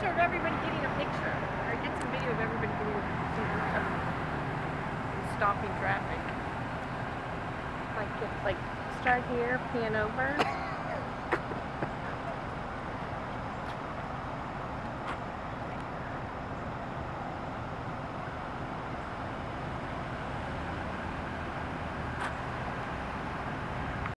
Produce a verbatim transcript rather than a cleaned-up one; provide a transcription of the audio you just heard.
picture of everybody getting a picture. Or get some video of everybody getting a picture. Stopping traffic. Like, like start here, pan over.